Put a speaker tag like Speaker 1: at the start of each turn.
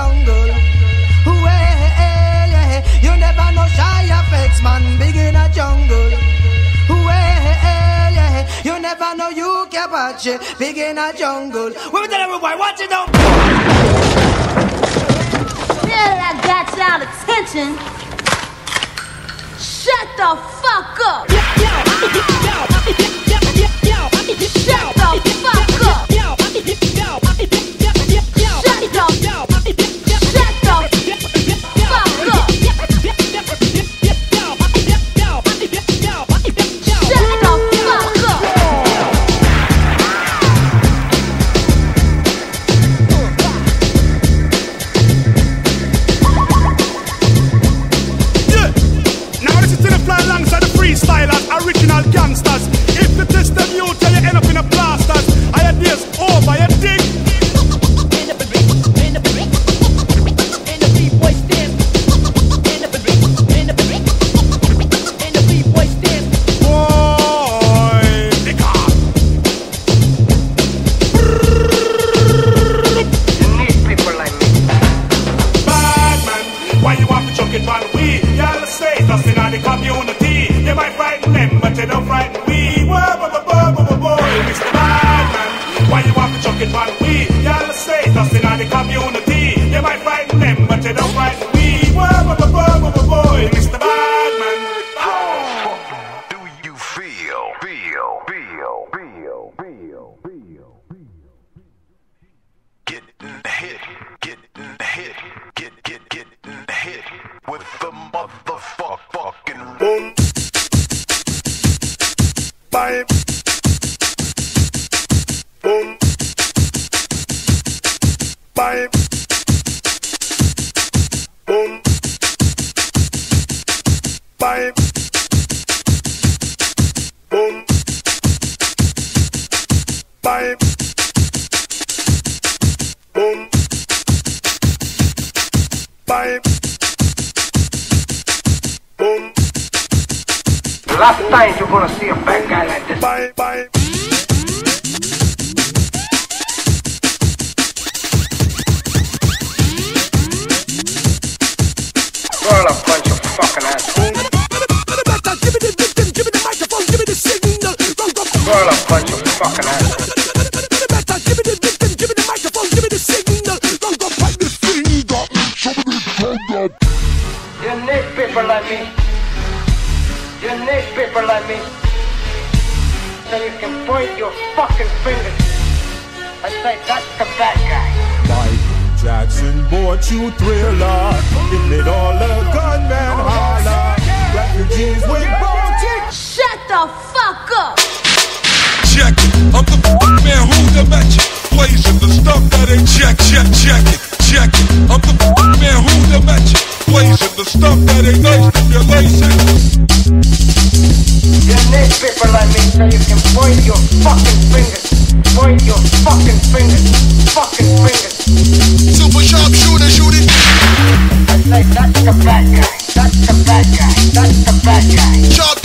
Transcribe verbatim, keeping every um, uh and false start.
Speaker 1: jungle. Well, yeah. You never know shy effects, man, big in a jungle. Well, yeah. You never know you can watch it, big in a jungle. We're telling everybody, watch it now.
Speaker 2: Yeah, that got y'all attention. Shut the fuck up. Shut the fuck up.
Speaker 3: Original gangsters. If you test them, you tell you end up in a blasters. I had this over your dick. In the brick, in the brick, in the B-boy stand. In the brick, in the brick, in the B-boy stand. Boy, pick up. You need people like me. Bad man, why you have to chuck it on we? Y'all stay just in the community. You might frighten them, but you don't frighten we. Whoa, whoa, whoa, whoa, whoa, whoa, Mister Badman, why you want to chuck it on we? Y'all say us in the community. You might frighten them, but you don't frighten we. Whoa, whoa, whoa, whoa, whoa, whoa, Mister Badman.
Speaker 4: How do you feel? Feel, feel, feel, feel, feel, feel. Getting hit, getting hit, get, get, getting hit with the motherfucking boom.
Speaker 3: Pipe. Boom. Pipe. Boom. Pipe. Boom. Pipe. Boom. Pipe. Boom.
Speaker 5: The last time you're gonna see a bad guy like this.
Speaker 3: Bye, bye.
Speaker 5: Girl, a bunch of fucking assholes.
Speaker 3: Give me the victim, give me the microphone, give me the signal.
Speaker 5: Girl, a bunch of fucking assholes.
Speaker 3: Give me the victim, give me the microphone, give me the signal.
Speaker 5: You need people like me. You need people like me, so you can point your fucking fingers and say, that's the bad guy.
Speaker 6: Michael Jackson bought you Thriller. It made all the gunmen holler. Refugees with bounty.
Speaker 2: Shut the fuck up.
Speaker 7: Check it, I'm the fuck man who the match blazing the stuff that ain't check, check, check it, check it. I'm the fuck man who the match blazing the stuff that ain't nice if you're lazy.
Speaker 5: You need people like me so you can point your fucking fingers. Point your fucking fingers. Fucking fingers.
Speaker 7: Super sharp shooter, shoot it.
Speaker 5: I say, that's the bad guy. That's the bad guy. That's the bad guy.
Speaker 7: Sharp